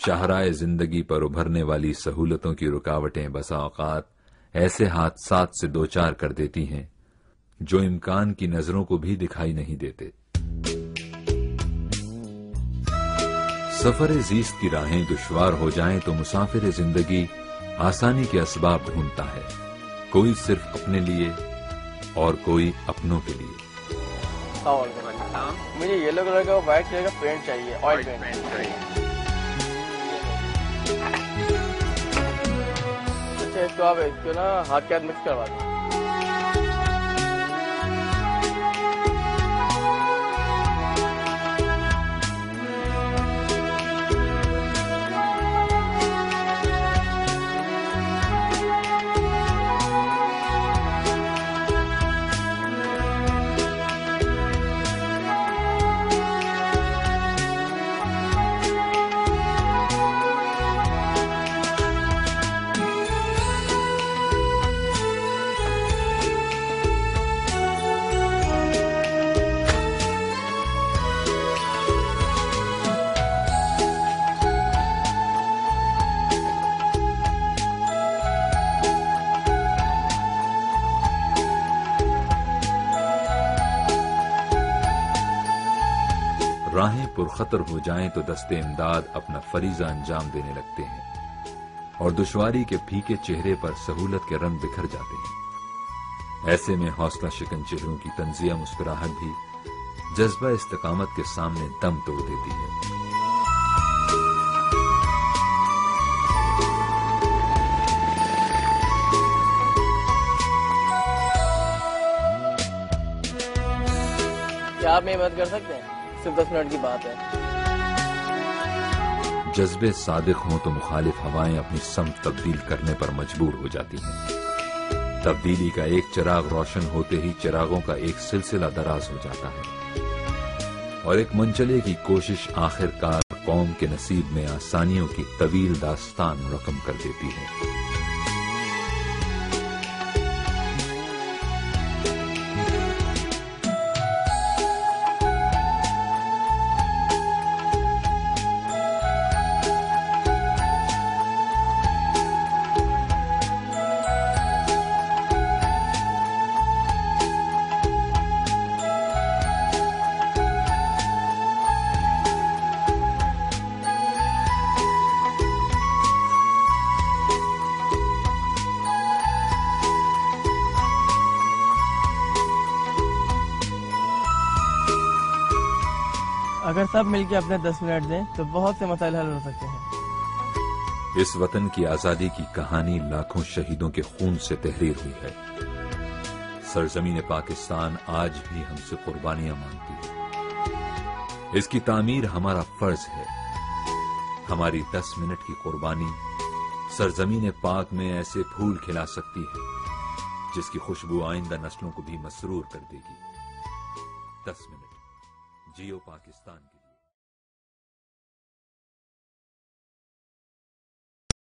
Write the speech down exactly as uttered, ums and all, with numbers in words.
شاہراہ زندگی پر ابھرنے والی سہولتوں کی رکاوٹیں بسا اوقات ایسے حادثات سے دوچار کر دیتی ہیں جو امکان کی نظروں کو بھی دکھائی نہیں دیتے۔ سفر زیست کی راہیں دشوار ہو جائیں تو مسافر زندگی آسانی کے اسباب ڈھونڈتا ہے، کوئی صرف اپنے لیے اور کوئی اپنوں کے لیے۔ مجھے یلو کلر کا وائٹ کلر کا پینٹ چاہیے، آئل پینٹ چاہیے۔ اچھا اس کو آپ اس کو نا ہاتھ کے ہاتھ مکس کروا دیں۔ راہیں پرخطر ہو جائیں تو دستے امداد اپنا فریضہ انجام دینے لگتے ہیں اور دشواری کے پھیکے چہرے پر سہولت کے رنگ بکھر جاتے ہیں۔ ایسے میں حوصلہ شکن چہروں کی طنزیہ مسکراہٹ بھی جذبہ استقامت کے سامنے دم توڑ دیتی ہے۔ کیا آپ میری مدد کر سکتے ہیں؟ صرف دس منٹ کی بات ہے۔ جذبے صادق ہوں تو مخالف ہوائیں اپنی سمت تبدیل کرنے پر مجبور ہو جاتی ہیں۔ تبدیلی کا ایک چراغ روشن ہوتے ہی چراغوں کا ایک سلسلہ دراز ہو جاتا ہے اور ایک منچلے کی کوشش آخر کار قوم کے نصیب میں آسانیوں کی طویل داستان رقم کر دیتی ہے۔ اگر سب مل کے اپنے دس منٹ دیں تو بہت سے مسائل حل ہو سکتے ہیں۔ اس وطن کی آزادی کی کہانی لاکھوں شہیدوں کے خون سے تحریر ہوئی ہے۔ سرزمین پاکستان آج بھی ہم سے قربانیاں مانگتی ہے۔ اس کی تعمیر ہمارا فرض ہے۔ ہماری دس منٹ کی قربانی سرزمین پاک میں ایسے پھول کھلا سکتی ہے جس کی خوشبو آئندہ نسلوں کو بھی مسرور کر دے گی۔ دس منٹ جیو پاکستان کی